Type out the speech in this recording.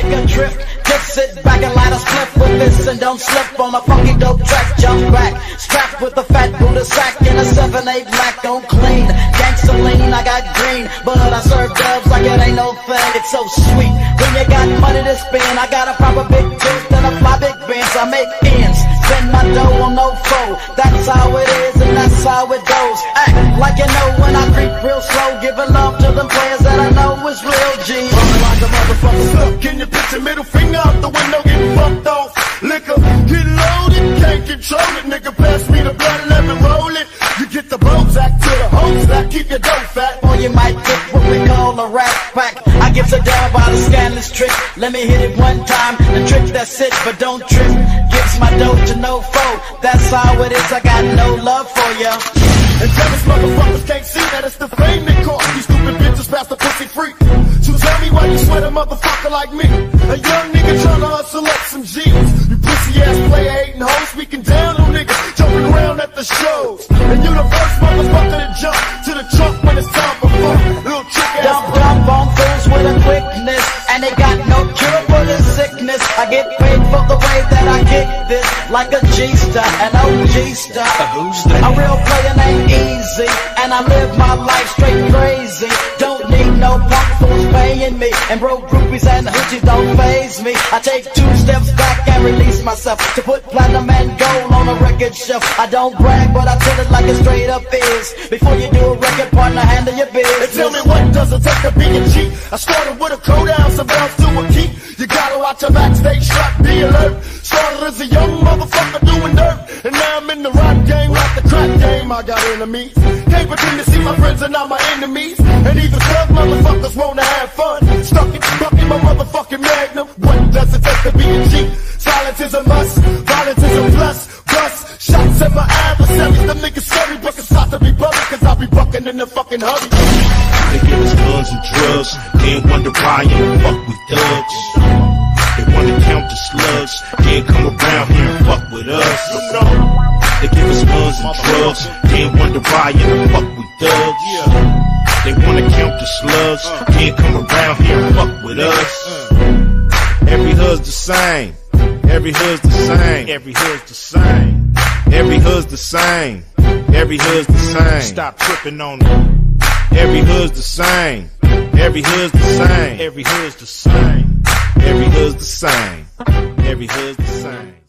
a trip. Just sit back and light a spliff with this and don't slip on a funky dope track. Jump back, strapped with a fat Buddha sack and a 7/8 black on clean. Gangsta lean, I got green, but I serve dubs like it ain't no thing. It's so sweet when you got money to spend. I got a proper big juice and a fly big Benz. I make ends, spend my dough on no foe. That's how it is and that's how it goes. Act like you know when I creep real slow, giving love to them players that I know is real G. Like a motherfucker stuck in your picture, middle finger out the window, getting fucked off. Liquor, get loaded, can't control it. Nigga, pass me the blood, let me roll it. You get the Bozak to the hoes that keep your dough fat. Or you might get what we call a rat pack. I get so down by the scandalous trick. Let me hit it one time, the trick that's it, but don't trip. Gives my dough to no foe. That's how it is, I got no love for ya. And jealous motherfuckers can't see that it's the fame that cost. These stupid bitches pass the pussy free. So tell me why you sweat a motherfucker like me, a young nigga tryna hustle up some G's. You pussy ass player hating hoes, speaking down on niggas, jumping around at the shows. And you the first motherfucker to jump to the trunk when it's time for fun. Little chick ass dump on fools with a quickness, and they got no cure for this sickness. I get paid for the way that I kick this, like a G-star, an OG star. A real player named Eazy, and I live my life straight crazy. Don't need no punk fools paying me, and broke groupies and hoochies don't faze me. I take 2 steps back and release myself to put platinum and gold on a record shelf. I don't brag, but I tell it like it straight up is. Before you do a record, partner, handle your business. And tell me what does it take to be a G? I started with a code ounce of bounce to a key. You gotta watch a backstage shot, be alert. Started as a young motherfucker doing dirt, and now I'm in the rap game, like the crack game. I got enemies, can't pretend to see my friends are not my enemies. And even thug motherfuckers wanna have fun, stuck in my motherfucking magnum. What does it take to be a G? Silence is a must, violence is a plus. Bust shots at my adversaries, them niggas scary, but it's not to be bugging, cause I be bucking in the fucking hurry. They give us guns and drugs, then wonder why you don't fuck with thugs. They wanna count the slugs, then come around here and fuck with us. They give us guns and drugs, then wonder why you don't fuck with thugs. They wanna count the slugs, then come around here and fuck with us. Every hood's the same, every hood's the same, every hood's the same, every hood's the same, every hood's the same. Stop tripping on them. Every hood's the same, every hood's the same, every hood's the same, every hood's the same, every hood's the same.